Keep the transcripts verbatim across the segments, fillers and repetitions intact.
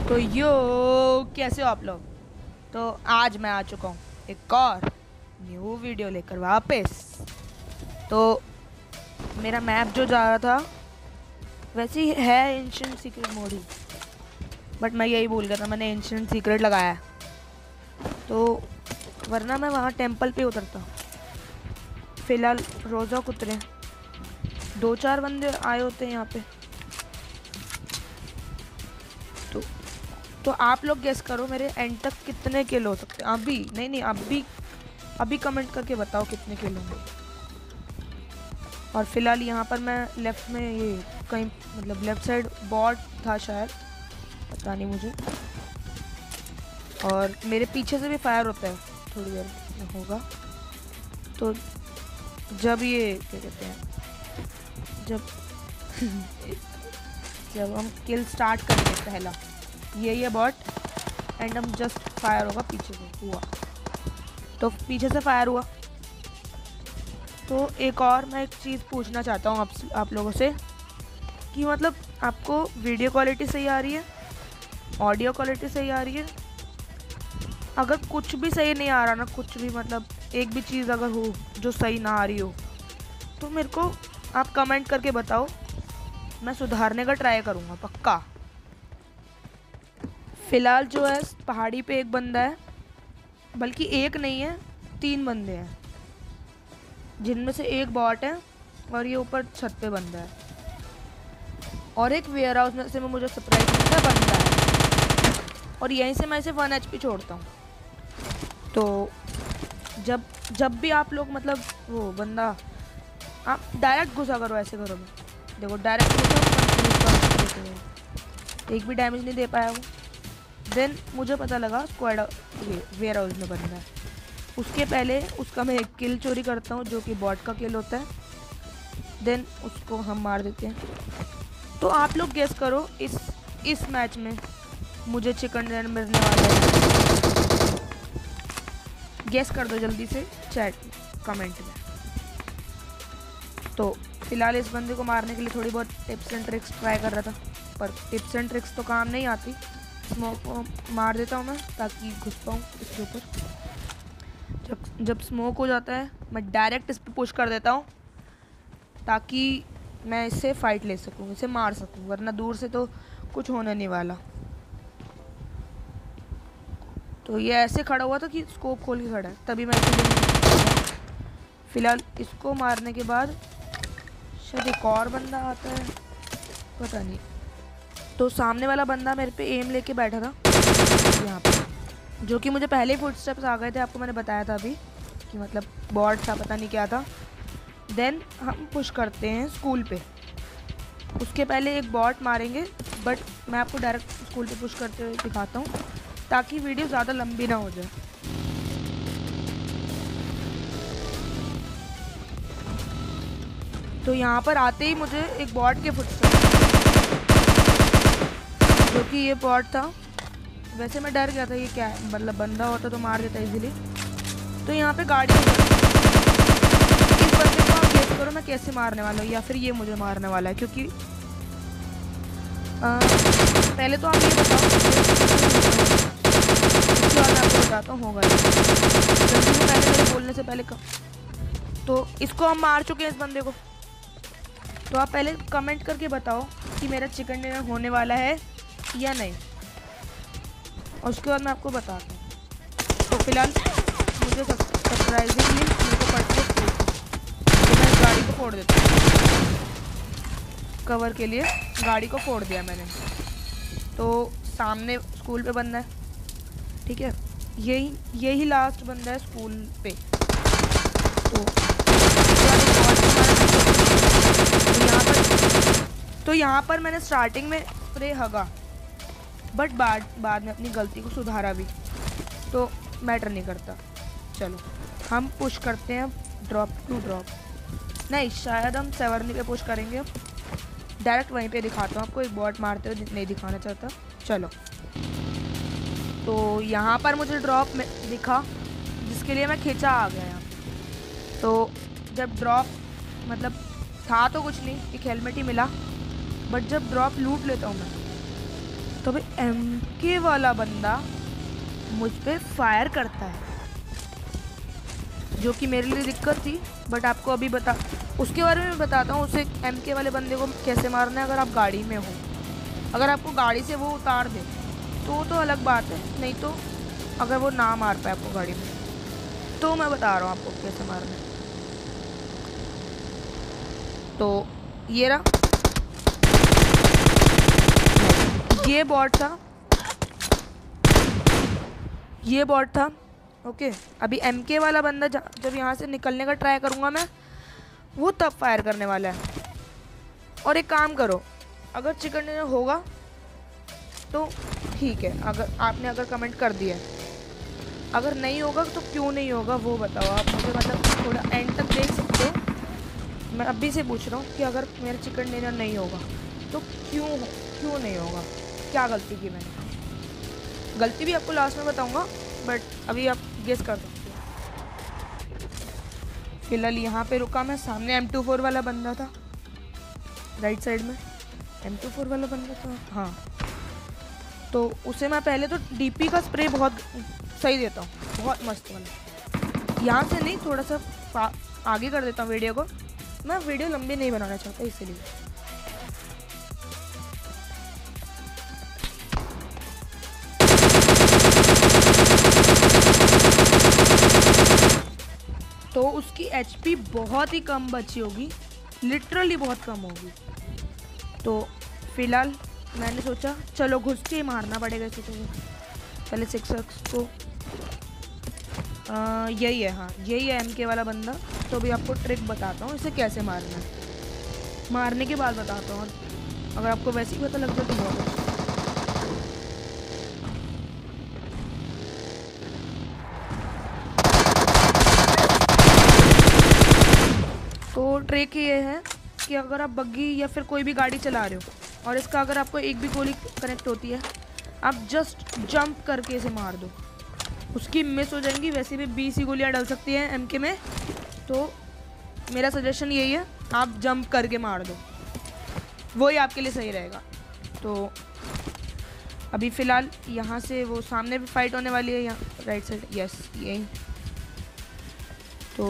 तो यो कैसे हो आप लोग। तो आज मैं आ चुका हूँ एक और न्यू वीडियो लेकर वापस। तो मेरा मैप जो जा रहा था वैसे ही है एंशिएंट सीक्रेट मोड ही, बट मैं यही भूल गया था, मैंने एंशिएंट सीक्रेट लगाया है। तो वरना मैं वहाँ टेंपल पे उतरता। फिलहाल रोज़ा उतरे, दो चार बंदे आए होते हैं यहाँ पे। तो तो आप लोग गेस करो मेरे एंड तक कितने किल हो सकते हैं। अभी नहीं नहीं अभी अभी कमेंट करके बताओ कितने किल होंगे। और फिलहाल यहाँ पर मैं लेफ्ट में ये कहीं मतलब लेफ्ट साइड बॉट था शायद, पता नहीं मुझे। और मेरे पीछे से भी फायर होता है, थोड़ी देर में होगा। तो जब ये क्या कहते हैं जब जब हम किल स्टार्ट करेंगे पहला ये ये बॉट एंड हम जस्ट फायर होगा पीछे से हुआ। तो पीछे से फायर हुआ। तो एक और मैं एक चीज़ पूछना चाहता हूँ आप आप लोगों से कि मतलब आपको वीडियो क्वालिटी सही आ रही है, ऑडियो क्वालिटी सही आ रही है। अगर कुछ भी सही नहीं आ रहा ना, कुछ भी मतलब एक भी चीज़ अगर हो जो सही ना आ रही हो तो मेरे को आप कमेंट करके बताओ, मैं सुधारने का ट्राई करूँगा पक्का। फ़िलहाल जो है पहाड़ी पे एक बंदा है, बल्कि एक नहीं है तीन बंदे हैं, जिनमें से एक बॉट है और ये ऊपर छत पे बंदा है। और एक वेयर हाउस में से में मुझे सरप्राइज मिलता है बंदा है, और यहीं से मैं इसे वन एच पी छोड़ता हूँ। तो जब जब भी आप लोग मतलब वो बंदा आप डायरेक्ट घुसा करो ऐसे घरों में, देखो डायरेक्ट घुसा, एक भी डैमेज नहीं दे पाया वो। देन मुझे पता लगा स्क्वाड वेयर हाउस में बंदा है। उसके पहले उसका मैं एक किल चोरी करता हूँ जो कि बॉट का किल होता है। देन उसको हम मार देते हैं। तो आप लोग गेस करो इस इस मैच में मुझे चिकन डिनर मिलने वाला है। गेस कर दो जल्दी से चैट कमेंट में। तो फिलहाल इस बंदे को मारने के लिए थोड़ी बहुत टिप्स एंड ट्रिक्स ट्राई कर रहा था, पर टिप्स एंड ट्रिक्स तो काम नहीं आती। स्मोक को मार देता हूँ मैं ताकि घुस पाऊँ इसके ऊपर। जब जब स्मोक हो जाता है मैं डायरेक्ट इस पर पुश कर देता हूँ ताकि मैं इससे फाइट ले सकूँ, इसे मार सकूँ, वरना दूर से तो कुछ होने नहीं वाला। तो ये ऐसे खड़ा हुआ था कि स्कोप खोल के खड़ा है, तभी मैं इसे फिलहाल इसको मारने के बाद शायद एक और बंदा आता है, पता नहीं। तो सामने वाला बंदा मेरे पे एम लेके बैठा था यहाँ पे, जो कि मुझे पहले ही फुटस्टेप्स आ गए थे। आपको मैंने बताया था अभी कि मतलब बॉट था, पता नहीं क्या था। देन हम पुश करते हैं स्कूल पे। उसके पहले एक बॉट मारेंगे, बट मैं आपको डायरेक्ट स्कूल पे पुश करते हुए दिखाता हूँ ताकि वीडियो ज़्यादा लंबी ना हो जाए। तो यहाँ पर आते ही मुझे एक बॉट के फुटस्टेप्स, जो कि ये बॉट था। वैसे मैं डर गया था ये क्या है, मतलब बंदा होता तो मार देता इजीली। तो यहाँ पे गाड़ी इस बंदे को आप गेस करो मैं कैसे मारने वाला हूँ, या फिर ये मुझे मारने वाला है। क्योंकि आ, पहले तो आप ये बताओ, उसके बाद मैं आपको बताता हूँ होगा जल्दी से, पहले मेरे बोलने से पहले कम। तो इसको हम मार चुके हैं इस बंदे को। तो आप पहले कमेंट करके बताओ कि मेरा चिकन डिनर होने वाला है या नहीं, और उसके बाद मैं आपको बताता हूँ। तो फिलहाल मुझे सरप्राइजिंगली मेरे को पड़ती है, तो मैं गाड़ी को फोड़ देता हूँ। कवर के लिए गाड़ी को फोड़ दिया मैंने। तो सामने स्कूल पे बंदा है, ठीक है, यही यही लास्ट बंदा है स्कूल पे। तो यहाँ पर तो यहाँ पर मैंने स्टार्टिंग में प्रे हगा, बट बाद बाद में अपनी गलती को सुधारा भी, तो मैटर नहीं करता। चलो हम पुश करते हैं ड्रॉप टू ड्रॉप, नहीं शायद हम सेवर्नी पे पुश करेंगे। डायरेक्ट वहीं पे दिखाता हूँ आपको, एक बॉट मारते हुए नहीं दिखाना चाहता। चलो तो यहाँ पर मुझे ड्रॉप में दिखा, जिसके लिए मैं खींचा आ गया यहाँ। तो जब ड्रॉप मतलब था तो कुछ नहीं, एक हेलमेट ही मिला, बट जब ड्रॉप लूट लेता हूँ मैं तो भाई एम के वाला बंदा मुझ पे फायर करता है, जो कि मेरे लिए दिक्कत थी। बट आपको अभी बता उसके बारे में बताता हूँ, उसे एम के वाले बंदे को कैसे मारना है। अगर आप गाड़ी में हो, अगर आपको गाड़ी से वो उतार दे तो तो अलग बात है, नहीं तो अगर वो ना मार पाए आपको गाड़ी में, तो मैं बता रहा हूँ आपको कैसे मारना है। तो ये रहा, ये बॉट था, ये बॉट था। ओके, अभी एमके वाला बंदा जब यहाँ से निकलने का ट्राई करूँगा मैं, वो तब फायर करने वाला है। और एक काम करो, अगर चिकन डिनर होगा तो ठीक है, अगर आपने अगर कमेंट कर दिया, अगर नहीं होगा तो क्यों नहीं होगा वो बताओ आप मुझे, मतलब थोड़ा एंड तक देख सकते हो। मैं अभी से पूछ रहा हूँ कि अगर मेरा चिकन डिनर नहीं होगा तो क्यों क्यों नहीं होगा, क्या गलती की मैंने। गलती भी आपको लास्ट में बताऊंगा, बट अभी आप गेस कर सकते हो। फिलहाल यहाँ पे रुका मैं, सामने एम टू फोर वाला बंदा था, राइट साइड में एम टू फोर वाला बंदा था, हाँ। तो उसे मैं पहले तो डीपी का स्प्रे बहुत सही देता हूँ, बहुत मस्त वाला। यहाँ से नहीं, थोड़ा सा आगे कर देता हूँ वीडियो को, मैं वीडियो लंबी नहीं बनाना चाहता इसलिए। तो उसकी एचपी बहुत ही कम बची होगी, लिटरली बहुत कम होगी। तो फिलहाल मैंने सोचा चलो घुस के ही मारना पड़ेगा इसे। तो पहले सिक्स एक्स को आ, यही है, हाँ यही है एमके वाला बंदा। तो अभी आपको ट्रिक बताता हूँ इसे कैसे मारना है, मारने के बाद बताता हूँ। अगर आपको वैसे ही पता लग जाए तो बहुत अच्छा। तो ट्रिक ये है कि अगर आप बग्गी या फिर कोई भी गाड़ी चला रहे हो और इसका अगर आपको एक भी गोली कनेक्ट होती है, आप जस्ट जंप करके इसे मार दो, उसकी मिस हो जाएंगी। वैसे भी बीस ही गोलियां डल सकती हैं एमके में, तो मेरा सजेशन यही है आप जंप करके मार दो, वही आपके लिए सही रहेगा। तो अभी फ़िलहाल यहाँ से वो सामने भी फाइट होने वाली है, यहाँ राइट साइड, यस यही। तो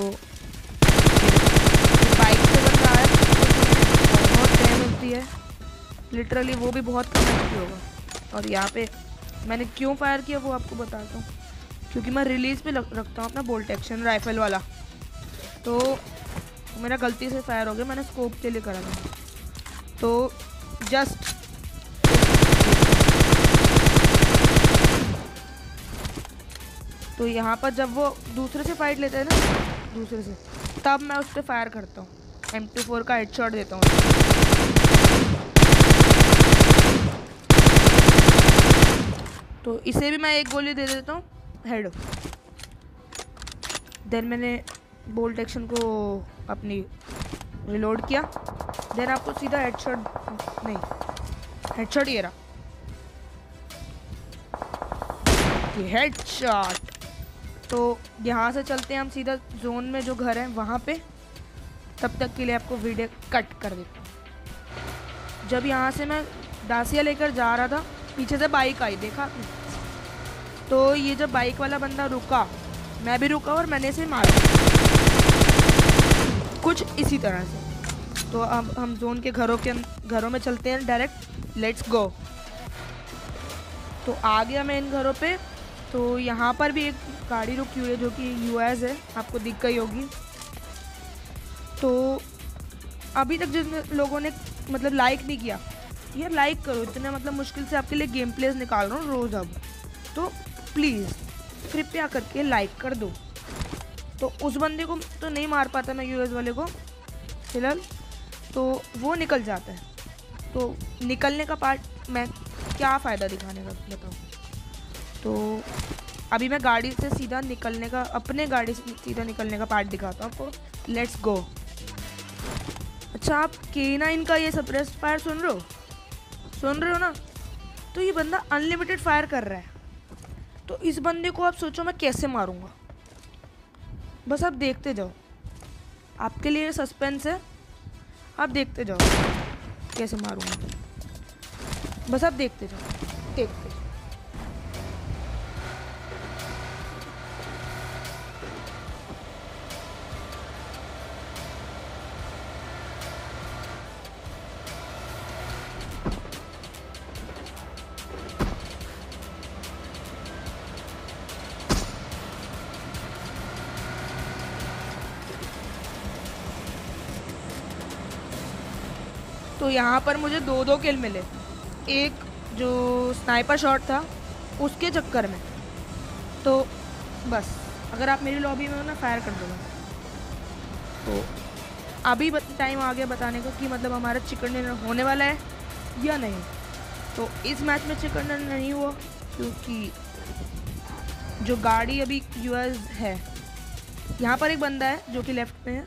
बाइक से बन रहा है, बहुत डैमेज दी है लिटरली, वो भी बहुत कम एचपी होगा। और यहाँ पे मैंने क्यों फायर किया वो आपको बताता हूँ, क्योंकि मैं रिलीज पे रखता हूँ अपना बोल्ट एक्शन राइफल वाला। तो मेरा गलती से फायर हो गया, मैंने स्कोप के लिए करा था। तो जस्ट तो यहाँ पर जब वो दूसरे से फाइट लेते हैं ना, दूसरे से, तब मैं उस पर फायर करता हूँ, एम टू फोर का हेडशॉट देता हूँ। तो इसे भी मैं एक गोली दे देता हूँ हेड। देन मैंने बोल्ट एक्शन को अपनी रिलोड किया, देन आपको सीधा हेडशॉट, नहीं हेडशॉट ये रहा, ये हेडशॉट। तो यहाँ से चलते हैं हम सीधा जोन में, जो घर है वहाँ पे। तब तक के लिए आपको वीडियो कट कर देता हूँ। जब यहाँ से मैं दासिया लेकर जा रहा था, पीछे से बाइक आई, देखा आपने? तो ये जब बाइक वाला बंदा रुका, मैं भी रुका और मैंने इसे मारा, कुछ इसी तरह से। तो अब हम जोन के घरों के घरों में चलते हैं डायरेक्ट, लेट्स गो। तो आ गया मैं इन घरों पे। तो यहाँ पर भी एक गाड़ी रुकी हुई है जो कि यूएस है, आपको दिख गई होगी। तो अभी तक जिन लोगों ने मतलब लाइक नहीं किया, यार लाइक करो, इतने मतलब मुश्किल से आपके लिए गेम प्लेस निकाल रहा हूँ रोज़ अब, तो प्लीज़ कृपया करके लाइक कर दो। तो उस बंदे को तो नहीं मार पाता मैं, यूएस वाले को फिलहाल, तो वो निकल जाता है। तो निकलने का पार्ट मैं क्या फ़ायदा दिखाने का बताओ। तो अभी मैं गाड़ी से सीधा निकलने का, अपने गाड़ी से सीधा निकलने का पार्ट दिखाता हूँ आपको, लेट्स गो। अच्छा, आप के नाइन का ये सप्रेस्ड फायर सुन रहे हो सुन रहे हो ना? तो ये बंदा अनलिमिटेड फायर कर रहा है। तो इस बंदे को आप सोचो मैं कैसे मारूंगा, बस आप देखते जाओ, आपके लिए सस्पेंस है, आप देखते जाओ कैसे मारूंगा, बस आप देखते जाओ। देखते। तो यहाँ पर मुझे दो दो किल मिले, एक जो स्नाइपर शॉट था उसके चक्कर में। तो बस अगर आप मेरी लॉबी में हो ना, फायर कर दोगे। तो अभी टाइम आ गया बताने का कि मतलब हमारा चिकन डिनर होने वाला है या नहीं। तो इस मैच में चिकन डिनर नहीं हुआ क्योंकि जो गाड़ी अभी यूएस है, यहाँ पर एक बंदा है जो कि लेफ्ट में है।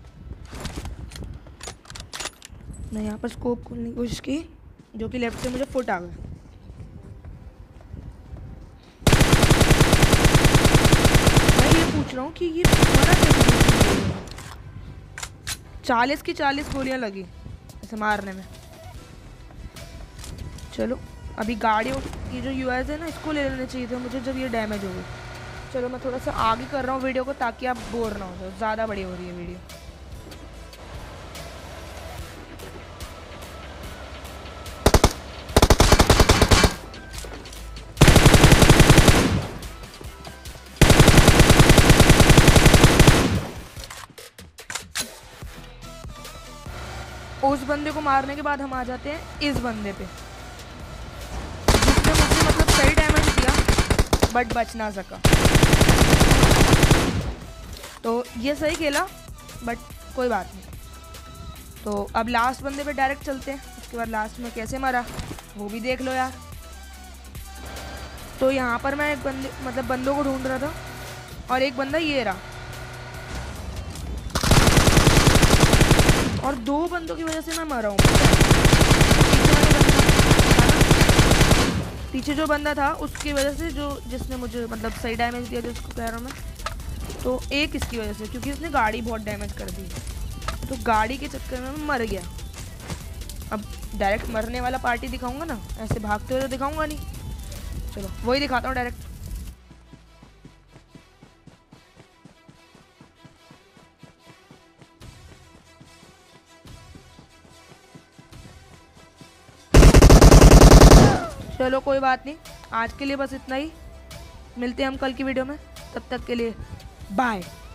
मैं यहाँ पर स्कोप खोलने की कोशिश की, जो कि लेफ्ट से मुझे फुट आ गया। मैं ये पूछ रहा हूँ कि ये मरा कैसे? चालीस की चालीस गोलियां लगी ऐसे मारने में। चलो अभी गाड़ी की जो यूएस है ना, इसको ले लेना चाहिए था मुझे जब ये डैमेज हो गई। चलो मैं थोड़ा सा आगे कर रहा हूँ वीडियो को ताकि आप बोर ना हो जाओ, ज़्यादा बड़ी हो रही है वीडियो। उस बंदे को मारने के बाद हम आ जाते हैं इस बंदे पे, जिसने मुझे मतलब सही डैमेज दिया बट बच ना सका। तो ये सही खेला बट कोई बात नहीं। तो अब लास्ट बंदे पे डायरेक्ट चलते हैं, उसके बाद लास्ट में कैसे मरा वो भी देख लो यार। तो यहाँ पर मैं एक बंदे मतलब बंदों को ढूंढ रहा था और एक बंदा ये रहा, और दो बंदों की वजह से मैं मरा हूँ। पीछे जो बंदा था उसकी वजह से, जो जिसने मुझे मतलब सही डैमेज दिया जिसको कह रहा हूँ मैं, तो एक इसकी वजह से क्योंकि उसने गाड़ी बहुत डैमेज कर दी। तो गाड़ी के चक्कर में मैं मर गया। अब डायरेक्ट मरने वाला पार्टी दिखाऊंगा ना, ऐसे भागते हुए तो दिखाऊंगा नहीं। चलो वही दिखाता हूँ डायरेक्ट। चलो कोई बात नहीं, आज के लिए बस इतना ही। मिलते हैं हम कल की वीडियो में, तब तक के लिए बाय।